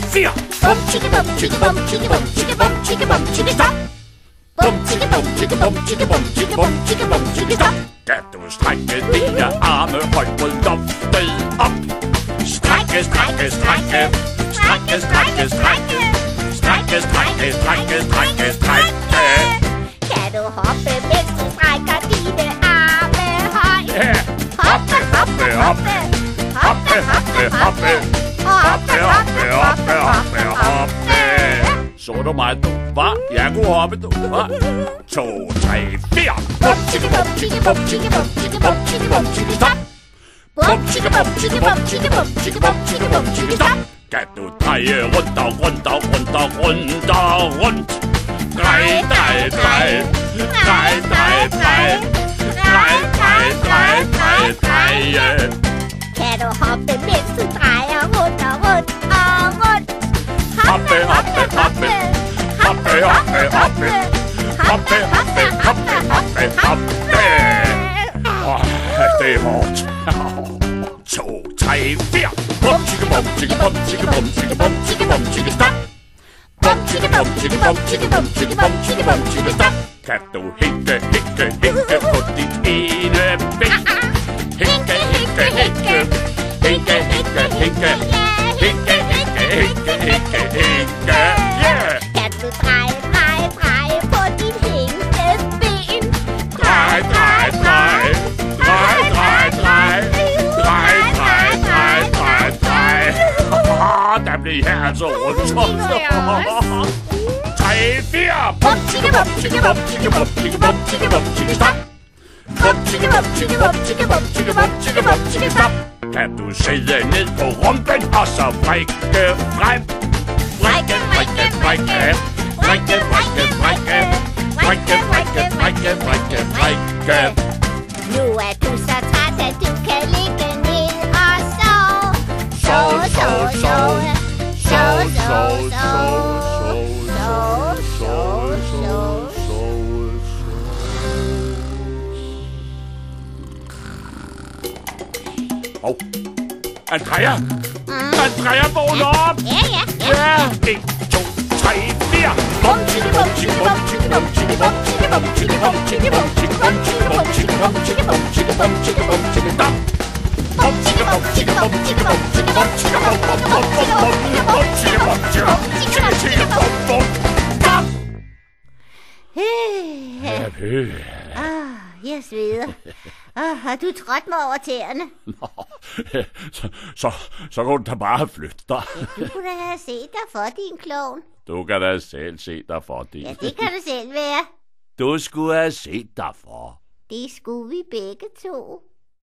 4. Bom tjikke bom tjikke bom tjikke bom tjikke bom tjikke bom tjikke stop. Bom tjikke bom tjikke bom tjikke bom tjikke bom tjikke bom tjikke stop. Kan du strække dine arme højt på loftet op? Strække, strække, strække. Strække, strække, strække. Strække, strække, strække, strække, strække. Kan du hoppe, mens du strækker dine arme højt? Ja. Hoppe, hoppe, hoppe. Hoppe, hoppe, hoppe. Hoppe, hoppe, hoppe, hoppe, hoppe. Så du mig, du, hva? Jeg kunne hoppe, du, hva? 2, 3, 4. Bom tjikke bom tjikke bom tjikke bom tjikke bom tjikke bom tjikke stop. Bom tjikke bom tjikke bom tjikke bom tjikke bom tjikke bom tjikke stop. Kan du dreje rundt og rundt og rundt og rundt og rundt? Drej, drej, drej. Drej, drej, drej. Drej, drej, drej, drej, drej. Kan du hoppe, mens du drejer rundt og rundt og rundt? Hoppe, hoppe, hoppe. Hoppe, hoppe, hoppe. Hoppe, hoppe, hoppe, hoppe, hoppe. Det er hårdt. 2, 3, 4. Bom tjikke bom tjikke bom tjikke bom tjikke bom tjikke bom tjikke stop. Bom tjikke bom tjikke bom tjikke bom tjikke bom tjikke bom tjikke stop. Kan du hinke, hinke, hinke på dit ene ben? Hinke, hinke, hinke. Hinke, hinke, hinke. Hinke, hinke, hinke, hinke, hinke. Yeah! Kan du dreje, dreje, dreje på dit hængeben? Drej, drej, drej. Drej, drej, drej. Drej, drej, drej, drej, drej. Der blev her altså rundt. 3, 4. Bom tjikke bom tjikke bom tjikke bom tjikke bom tjikke bom tjikke stop. Bom tjikke bom tjikke bom tjikke bom tjikke bom tjikke bom tjikke stop. Kan du sidde ned på rumpen og så vrikke frem? Vrikke, vrikke, vrikke. Vrikke, vrikke, vrikke. Vrikke, vrikke, vrikke, vrikke, vrikke. Nu er du så træt, at du kan ligge ned og sove. Sove, sove, sove. Sove, sove, sove. Sove, sove, sove. Hov. Andrea! Andrea, vågn op! Ja. Ja! 1, 2, 3, 4. Bom tjikke bom tjikke bom tjikke bom tjikke bom tjikke bom tjikke bom tjikke bom tjikke bom tjikke bom tjikke bom tjikke bom tjikke bom tjikke bom tjikke stop. Bom tjikke bom tjikke bom tjikke bom tjikke bom tjikke bom bom bom bom bom bom tjikke bom tjikke bom tjikke tjikke bom bom stop. Jeg sveder. Har du trådt mig over tæerne? Nå, så kunne du da bare flytte dig. Du kunne da have set dig for, din klovn. Du kan da selv se dig for, din. Ja, det kan du selv være. Du skulle have set dig for. Det skulle vi begge to.